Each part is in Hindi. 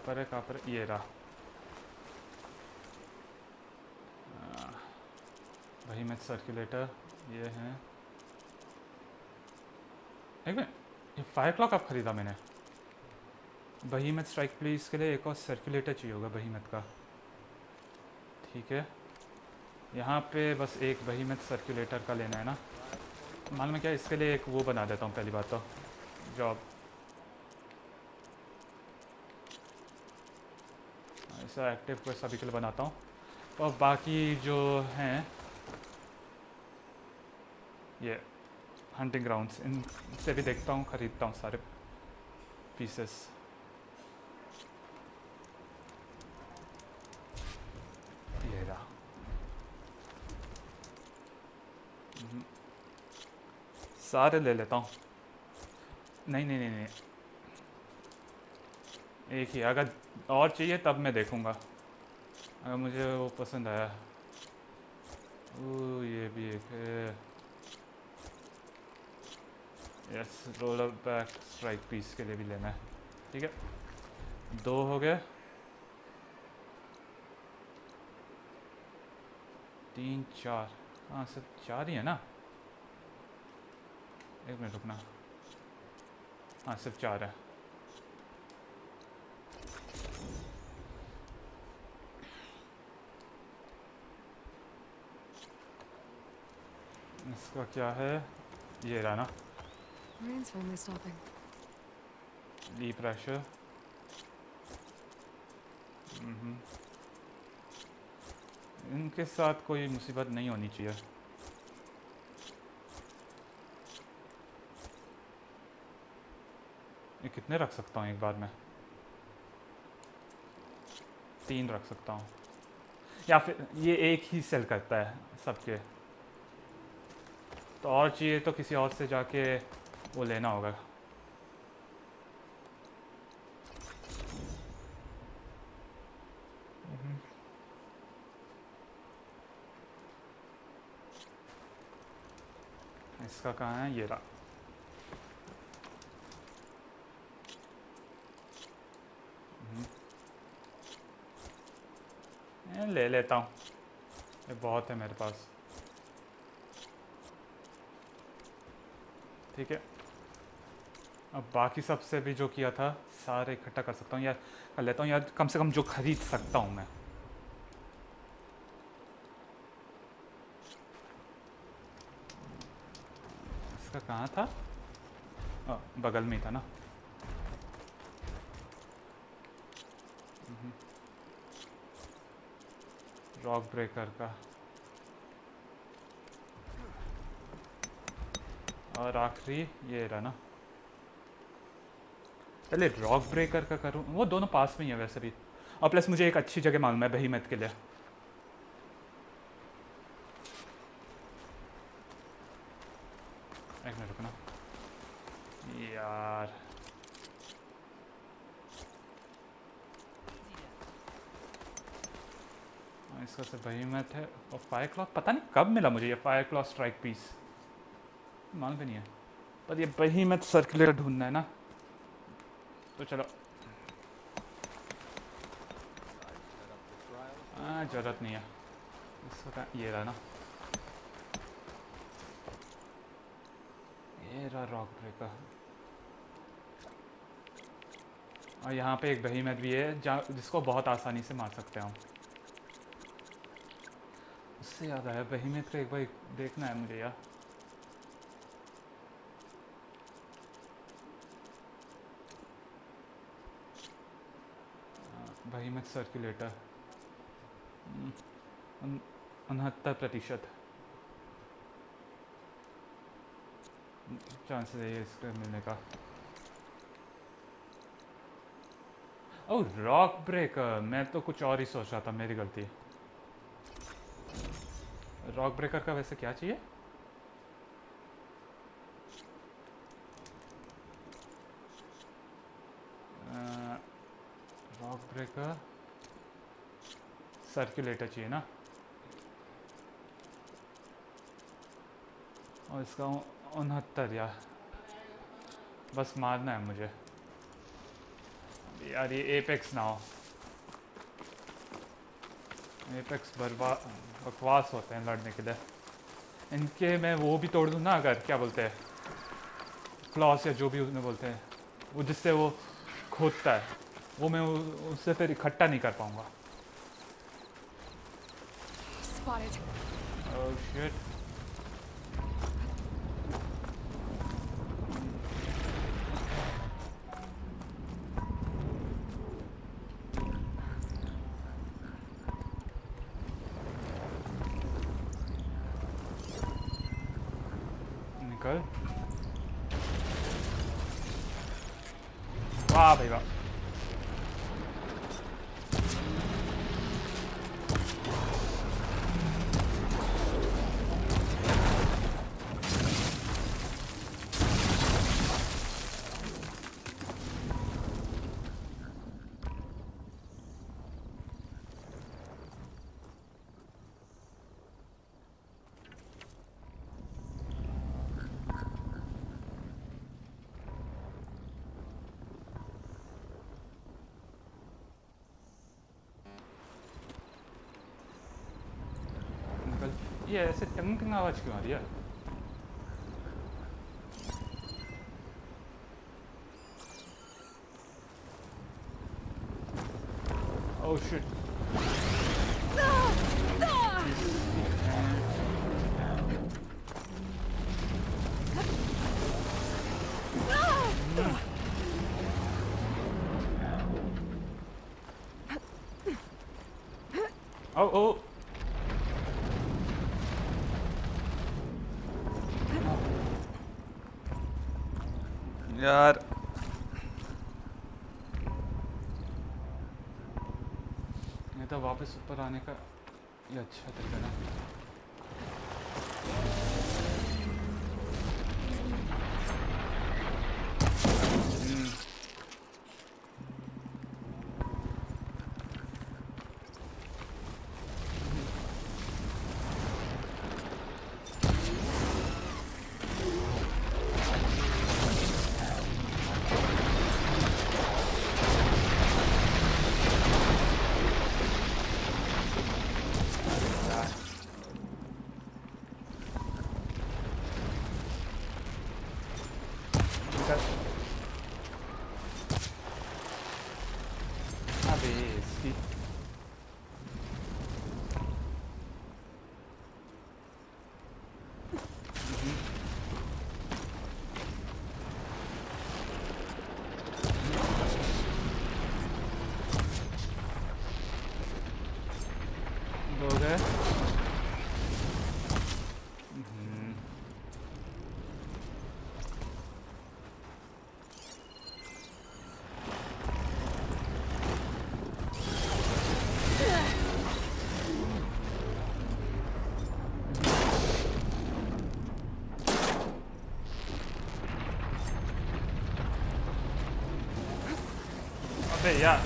पर है, कहाँ पर है? ये रहा। वही मैं सर्कुलेटर ये हैं। एक मिनट, ये फायर क्लॉक अब ख़रीदा मैंने। बहीमत स्ट्राइक प्लीज के लिए एक और सर्कुलेटर चाहिए होगा बहीमत का। ठीक है, यहाँ पे बस एक बहीमत सर्कुलेटर का लेना है ना। मालूम है क्या, इसके लिए एक वो बना देता हूँ पहली बात तो, जॉब। ऐसा एक्टिव को सभी के लिए बनाता हूँ। और बाकी जो हैं ये हंटिंग ग्राउंड्स, इनसे भी देखता हूँ, ख़रीदता हूँ सारे पीसेस। ये रहा। सारे ले लेता हूँ। नहीं नहीं नहीं नहीं, एक ही। अगर और चाहिए तब मैं देखूँगा, अगर मुझे वो पसंद आया। ओह ये भी एक है। Yes, roller back strike piece के लिए भी लेना है। ठीक है, 2 हो गए। 3 4, हाँ सिर्फ 4 ही है ना। एक मिनट रुकना, हाँ सिर्फ 4 है। इसका क्या है, ये रहा ना, Rain's finally stopping. ली प्रेशर। इनके साथ कोई मुसीबत नहीं होनी चाहिए। ये कितने रख सकता हूँ एक बार में? 3 रख सकता हूँ, या फिर ये एक ही सेल करता है सबके? तो और चाहिए तो किसी और से जाके वो लेना होगा। इसका कहाँ है, ये रहा। ले लेता हूँ, ये बहुत है मेरे पास। ठीक है, अब बाकी सबसे भी जो किया था सारे इकट्ठा कर सकता हूँ, या कर लेता हूँ, या कम से कम जो खरीद सकता हूँ मैं। इसका कहाँ था? बगल में ही था ना। रॉक ब्रेकर का, और आखिरी ये रहा ना। पहले रॉक ब्रेकर का करूँ, वो दोनों पास में ही है वैसे भी। और प्लस मुझे एक अच्छी जगह मालूम है बहीमत के लिए। एक मिनट रुकना यार। इसका से बहीमत है। और फायर क्लॉक पता नहीं कब मिला मुझे, ये फायर क्लॉक स्ट्राइक पीस मालूम भी नहीं है। पर ये बहीमत सर्कुलेटर ढूंढना है ना, तो चलो। ज़रूरत नहीं है इसका। ये रहा ना, ये रहा रॉक ब्रेकर। और यहाँ पे एक बहीमत भी है जिसको बहुत आसानी से मार सकते हैं हम। उससे याद आया, बहीमत का एक बार देखना है मुझे यार। बहीमत सर्कुलेटर 69% चांसेस है ये इसके मिलने का। ओह रॉक ब्रेकर, मैं तो कुछ और ही सोच रहा था, मेरी गलती। रॉक ब्रेकर का वैसे क्या चाहिए? रॉक ब्रेकर सर्कुलेटर चाहिए ना, और इसका 69 या बस मारना है मुझे। यार ये एपेक्स ना हो, एपेक्स बकवास होते हैं लड़ने के लिए। इनके मैं वो भी तोड़ दूँ ना, अगर क्या बोलते हैं क्लॉस या जो भी उसमें बोलते हैं, वो जिससे वो खोदता है, वो मैं उससे फिर इकट्ठा नहीं कर पाऊँगा। Spotted. Oh shit. निकल। वाह भाई वाह। ये ऐसे टंग टंग आवाज क्यों आ रही है? Oh shit. Oh oh. यार ये तो वापस ऊपर आने का ये अच्छा तरीका ना। अबे इसकी दो गए। अबे यार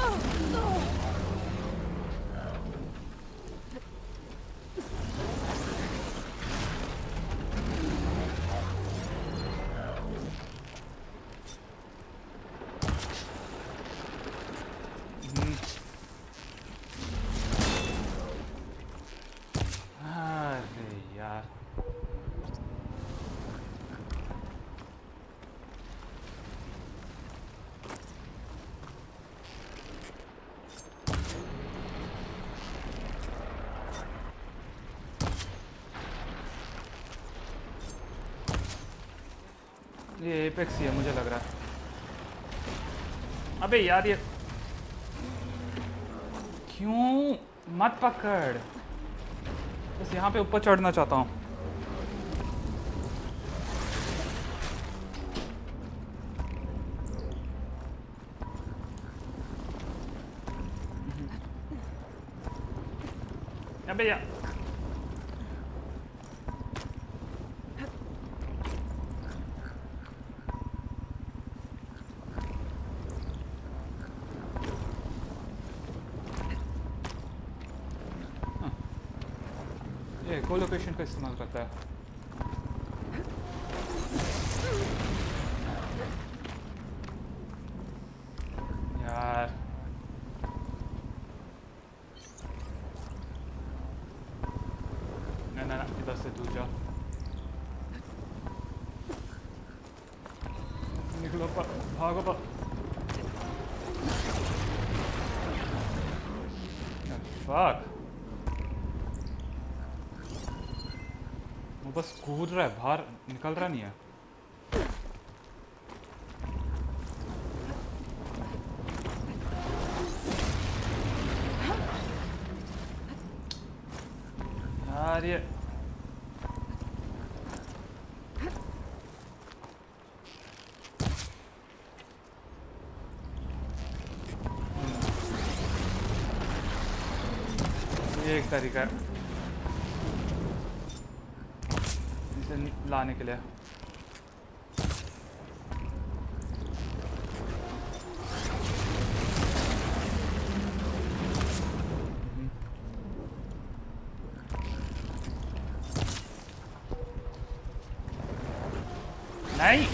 अरे यार ये एपेक्स ही है मुझे लग रहा है। अबे यार ये क्यों मत पकड़, बस यहाँ पे ऊपर चढ़ना चाहता हूँ। अबे यार ये कोलोकेशन का इस्तेमाल करता है। यार इधर से दूर जा। निकलो भागो फक। वो बस कूद रहा है, बाहर निकल रहा नहीं है। यार ये एक तरीका है इसे लाने के लिए। नहीं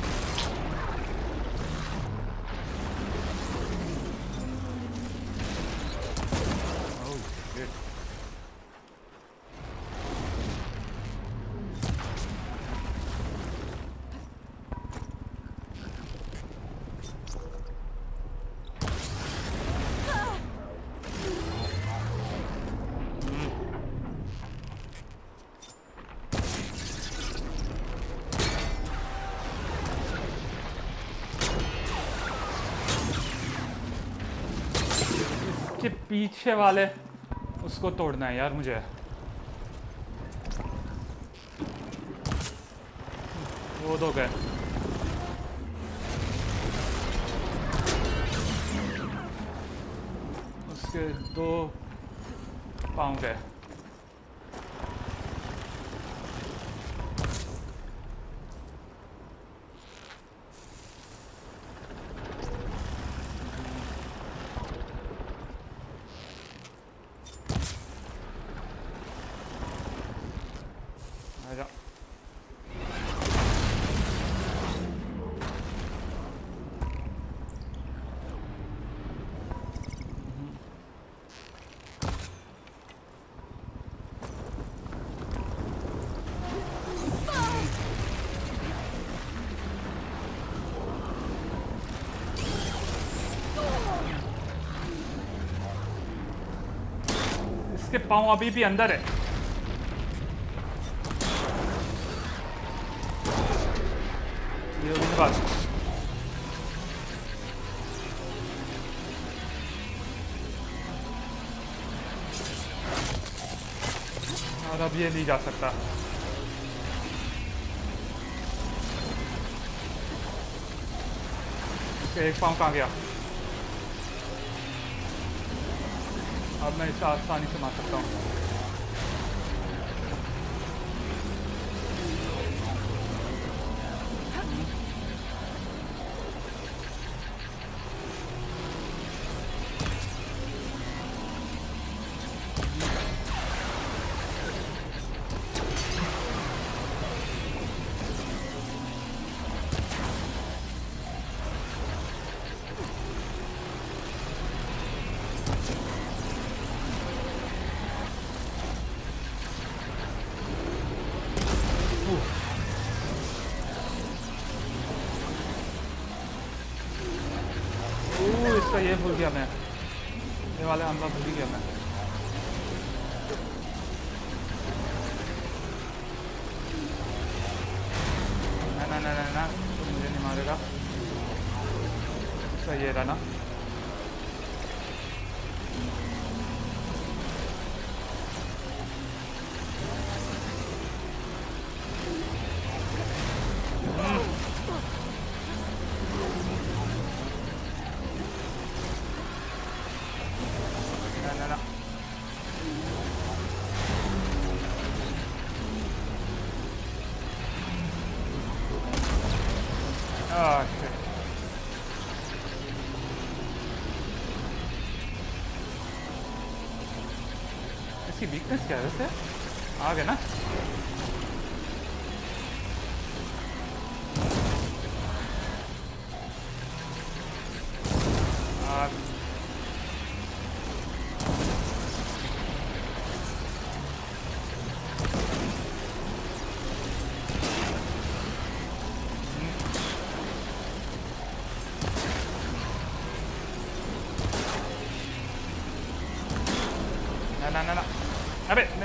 के पीछे वाले उसको तोड़ना है यार मुझे। वो दो गए। उसके दो पाँव गए। इसके पाँव अभी भी अंदर है। ये उनके पास और अब ये नहीं जा सकता। इसके एक पाँव कहाँ गया? अब मैं इसे आसानी से मार सकता हूँ। इसका ये भूल गया मैं, ये वाला हमला भूल ही गया मैं। ना ना ना ना तो मुझे नहीं मारेगा। इसका ये रहा ना। इसकी वीकनेस क्या है वैसे? आ गया ना।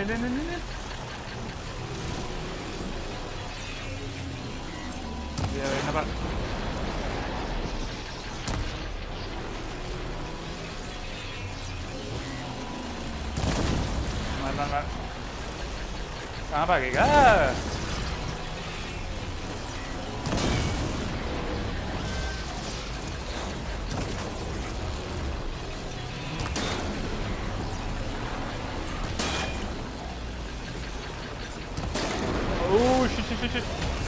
नहीं नहीं नहीं नहीं ये ना बात मार कहाँ भागेगा? ओह शिट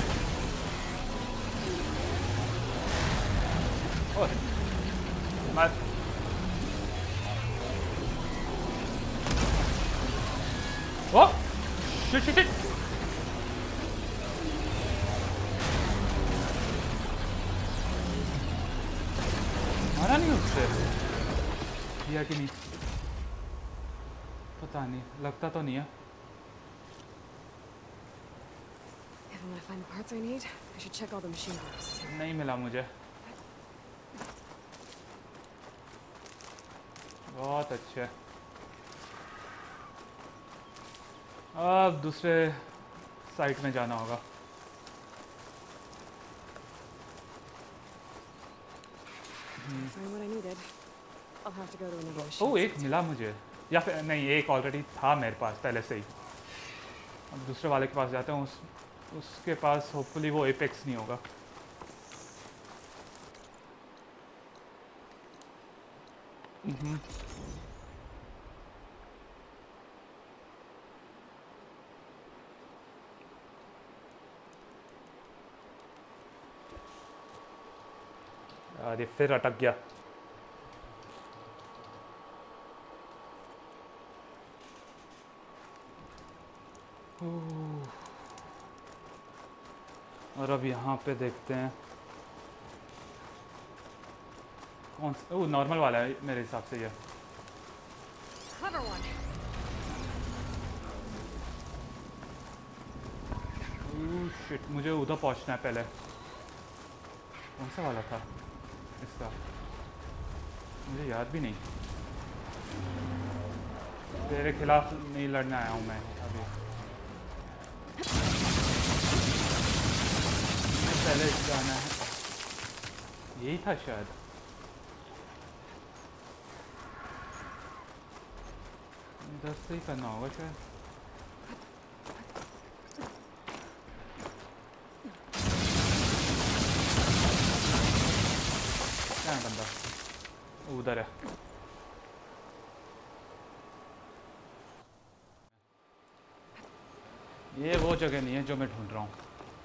ओह मार ओह शिट मारा नहीं उससे किया कि नहीं पता नहीं लगता तो नहीं है If I find the parts I need, I should check all the machine parts. नहीं मिला मुझे बहुत अच्छे अब दूसरे साइट में जाना होगा Find what I needed. I'll have to go to another machine. ओह एक मिला मुझे या फिर नहीं एक ऑलरेडी था मेरे पास पहले से ही अब दूसरे वाले के पास जाते हैं उसके पास होपफुली वो एपेक्स नहीं होगा अरे फिर अटक गया और अब यहाँ पे देखते हैं कौन सा ओह नॉर्मल वाला है मेरे हिसाब से ये Clever one. ओह शिट मुझे उधर पहुँचना है पहले कौन सा वाला था इसका मुझे याद भी नहीं तेरे खिलाफ नहीं लड़ने आया हूँ मैं अभी पहले जाना है यही था शायद इधर से ही करना होगा शायद क्या है बंदा उधर है ये वो जगह नहीं है जो मैं ढूंढ रहा हूँ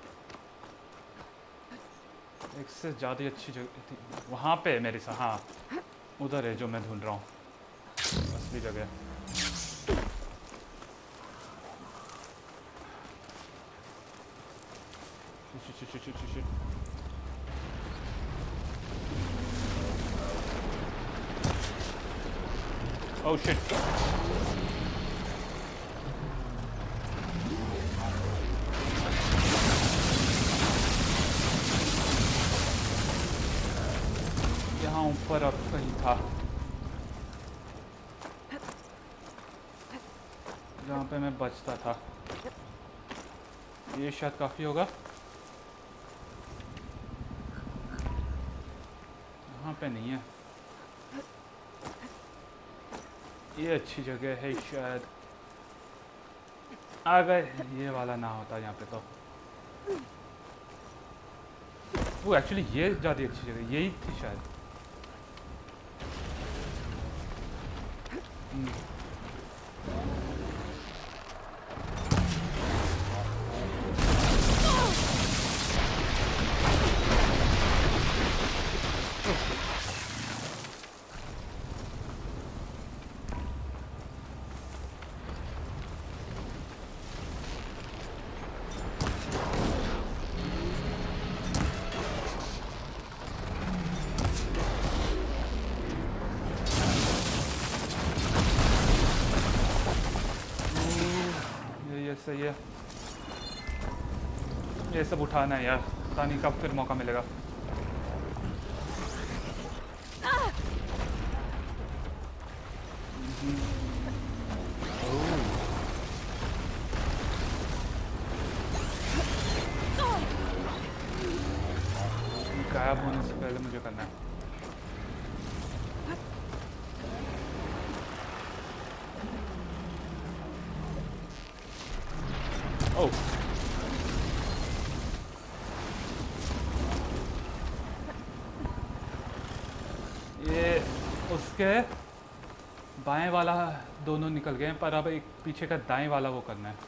एक से ज़्यादा अच्छी जगह थी वहाँ पे मेरे साथ हाँ उधर है जो मैं ढूंढ रहा हूँ असली जगह Oh shit. यहाँ ऊपर अब कहीं था जहाँ पे मैं बचता था ये शायद काफ़ी होगा यहाँ पे नहीं है ये अच्छी जगह है शायद अगर ये वाला ना होता यहाँ पे तो वो एक्चुअली ये ज़्यादा अच्छी जगह यही थी शायद सही है ये सब उठाना है यार पता नहीं कब फिर मौका मिलेगा ग्रैब होने से पहले मुझे करना है। ओह ये उसके बाएं वाला दोनों निकल गए हैं, पर अब एक पीछे का दाएं वाला वो करना है।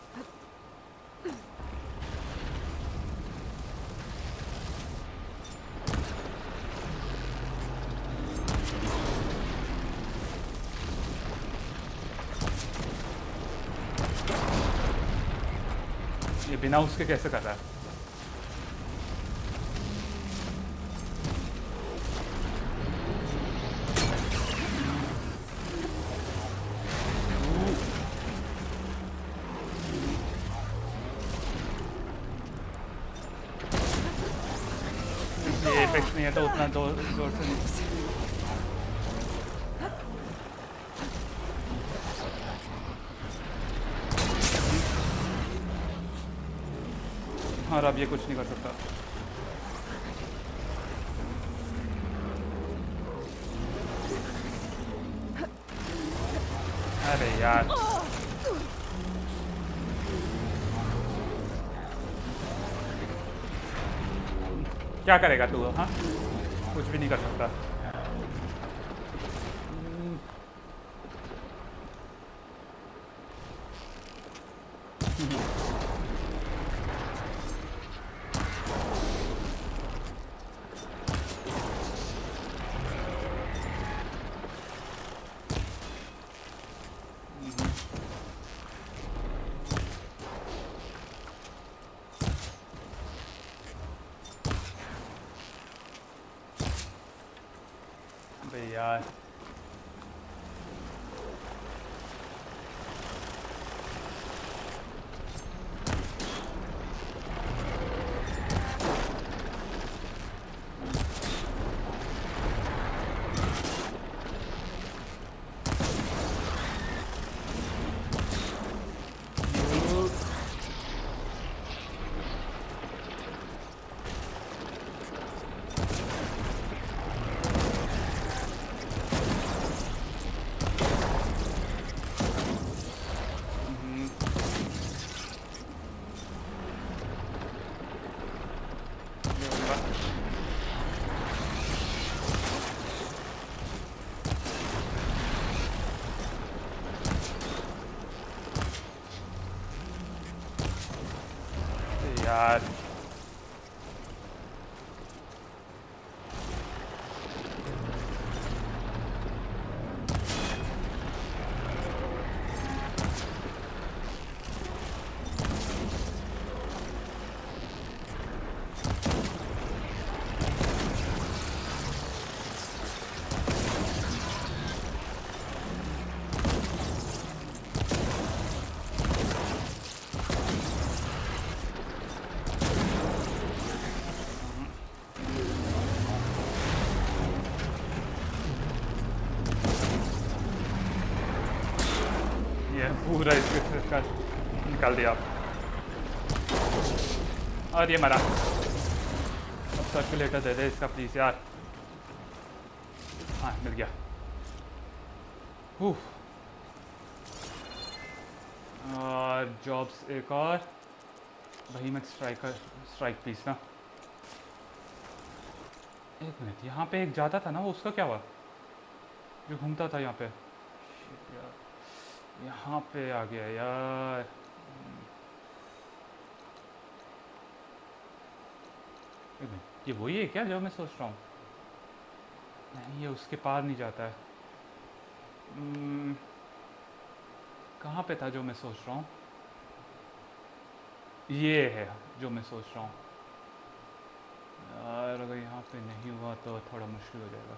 ये बिना उसके कैसे कर रहा है? ये एपेक्स नहीं है तो उतना जोर से नहीं। और अब ये कुछ नहीं कर सकता। अरे यार क्या करेगा तू? हाँ कुछ भी नहीं कर सकता। अबे यार यार पूरा इसका निकाल दिया और ये मरा। अब सर्कुलेटर दे दे इसका प्लीज यार। हाँ मिल गया। और जॉब्स एक और वही मैं स्ट्राइक पीस ना। एक मिनट यहाँ पे एक जाता था ना, वो उसका क्या हुआ जो घूमता था यहाँ पे? यहाँ पे आ गया यार। ये वही है क्या जो मैं सोच रहा हूँ? नहीं ये उसके पार नहीं जाता है। कहाँ पे था जो मैं सोच रहा हूँ? ये है जो मैं सोच रहा हूँ यार। अगर यहाँ पे नहीं हुआ तो थोड़ा मुश्किल हो जाएगा।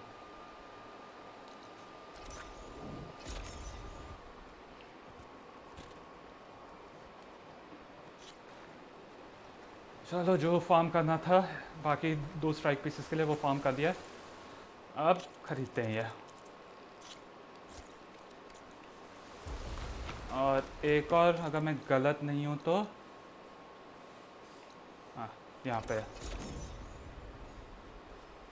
चलो जो फार्म करना था बाकी 2 स्ट्राइक पीसेस के लिए वो फार्म कर दिया। अब खरीदते हैं ये। और एक और अगर मैं गलत नहीं हूँ तो हाँ यहाँ पे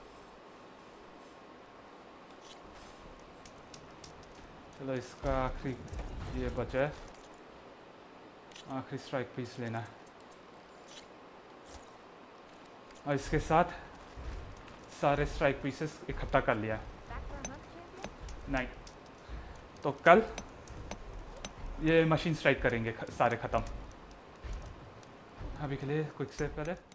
चलो इसका आखिरी ये बचा है, आखिरी स्ट्राइक पीस लेना है और इसके साथ सारे स्ट्राइक पीसेस इकट्ठा कर लिया। नहीं तो कल ये मशीन स्ट्राइक करेंगे सारे ख़त्म। अभी के लिए क्विक सेव करें।